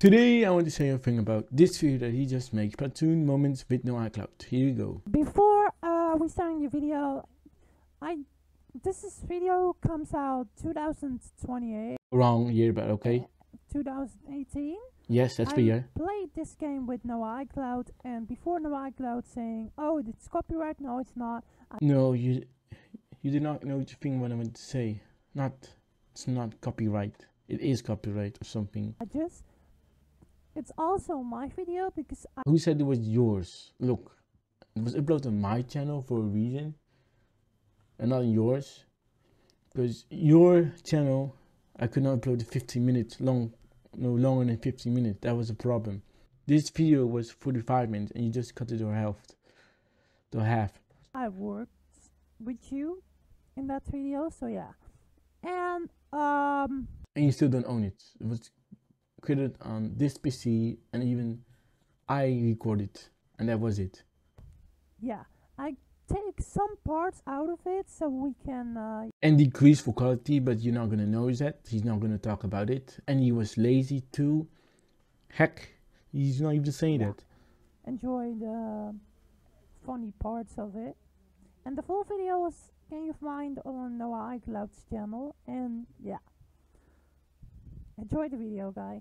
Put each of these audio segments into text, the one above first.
Today I want to say a thing about this video that he just makes, Platoon moments with no iCloud. Here you go. Before we start the video, this video comes out 2028. Wrong year, but okay. 2018. Yes, that's the year. I played this game with no iCloud, and before no iCloud saying, "Oh, it's copyright." No, it's not. No, you did not know the thing what I meant to say. It's not copyright. It is copyright or something. It's also my video because Who said it was yours? Look, it was uploaded on my channel for a reason, and not yours. Because your channel, I could not upload 15 minutes long, no longer than 15 minutes. That was a problem. This video was 45 minutes, and you just cut it to half. I worked with you in that video, so yeah, and you still don't own it. It was created on this PC, and even I recorded, and that was it. Yeah, I take some parts out of it so we can and decrease for quality, but you're not gonna notice that. He's not gonna talk about it, and he was lazy too. Heck, he's not even saying that. Enjoy the funny parts of it, and the full videos can you find on Noah iCloud's channel. And yeah, enjoy the video, guys.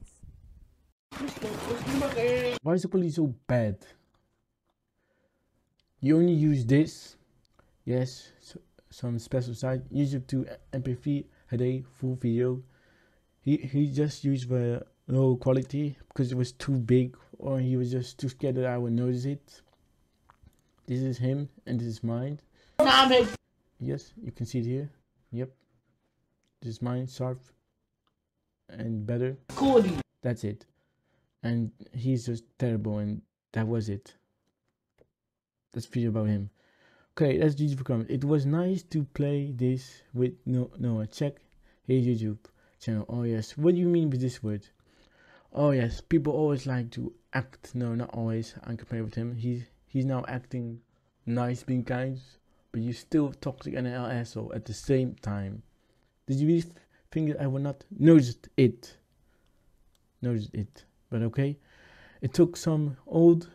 Why is the quality so bad? You only use this, yes, some special site, YouTube to MP3 a day, full video. He just used the low quality because it was too big, or he was just too scared that I would notice it. This is him and this is mine. Yes, you can see it here. Yep, this is mine, sharp and better. That's it. And he's just terrible, and that was it. That's video about him. Okay, that's GG for comment. It was nice to play this with Noah. Check his YouTube channel. Oh yes, what do you mean with this word? Oh yes, people always like to act. No, not always. I compare with him. He's now acting nice, being kind, but you're still toxic and an asshole at the same time. Did you really think that I would not notice it? But okay, it took some old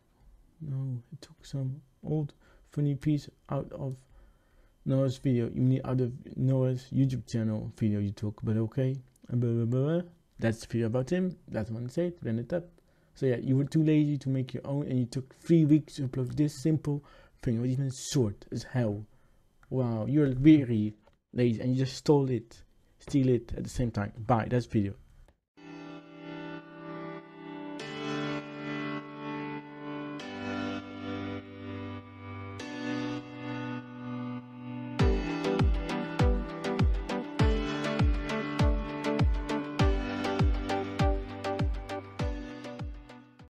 funny piece out of Noah's video. You mean out of Noah's YouTube channel video you took, but okay. That's the video about him. That's what I said. Ran it up. So yeah, you were too lazy to make your own, and you took 3 weeks to upload this simple thing. It was even short as hell. Wow, you're very lazy, and you just steal it at the same time. Bye. That's the video.